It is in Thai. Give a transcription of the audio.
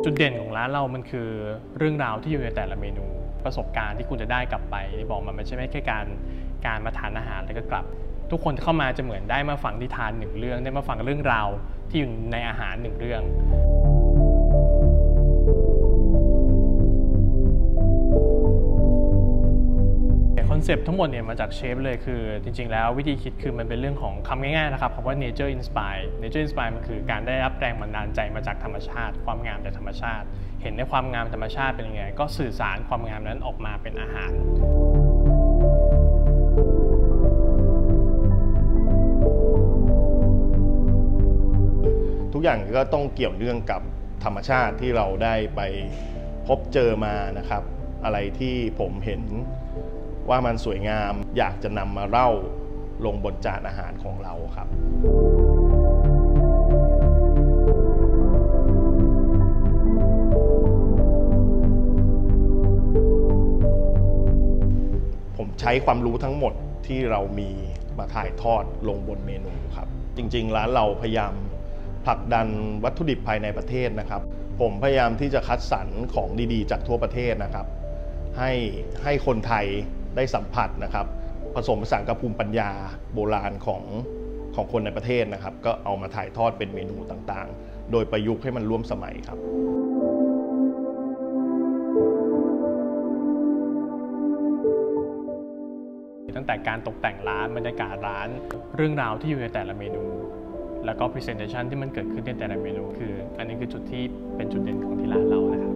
จุดเด่นของร้านเรามันคือเรื่องราวที่อยู่ในแต่ละเมนูประสบการณ์ที่คุณจะได้กลับไปที่บอกมันไม่ใช่แค่การมาทานอาหารแล้วก็กลับทุกคนเข้ามาจะเหมือนได้มาฟังนิทานหนึ่งเรื่องได้มาฟังเรื่องราวที่อยู่ในอาหารหนึ่งเรื่องคอนเซปต์ทั้งหมดเนี่ยมาจากเชฟเลยคือจริงๆแล้ววิธีคิดคือมันเป็นเรื่องของคำง่ายๆนะครับคำว่า nature inspire nature inspire มันคือการได้รับแรงบันดาลใจมาจากธรรมชาติความงามจากธรรมชาติเห็นในความงามธรรมชาติเป็นยังไงก็สื่อสารความงามนั้นออกมาเป็นอาหารทุกอย่างก็ต้องเกี่ยวเนื่องกับธรรมชาติที่เราได้ไปพบเจอมานะครับอะไรที่ผมเห็นว่ามันสวยงามอยากจะนำมาเล่าลงบนจานอาหารของเราครับผมใช้ความรู้ทั้งหมดที่เรามีมาถ่ายทอดลงบนเมนูครับจริงๆร้านเราพยายามผลักดันวัตถุดิบภายในประเทศนะครับผมพยายามที่จะคัดสรรของดีๆจากทั่วประเทศนะครับให้คนไทยได้สัมผัสนะครับผสมผสานกับภูมิปัญญาโบราณของคนในประเทศนะครับก็เอามาถ่ายทอดเป็นเมนูต่างๆโดยประยุกต์ให้มันร่วมสมัยครับตั้งแต่การตกแต่งร้านบรรยากาศร้านเรื่องราวที่อยู่ในแต่ละเมนูแล้วก็ presentation ที่มันเกิดขึ้นในแต่ละเมนูคืออันนี้คือจุดที่เป็นจุดเด่นของที่ร้านเรานะครับ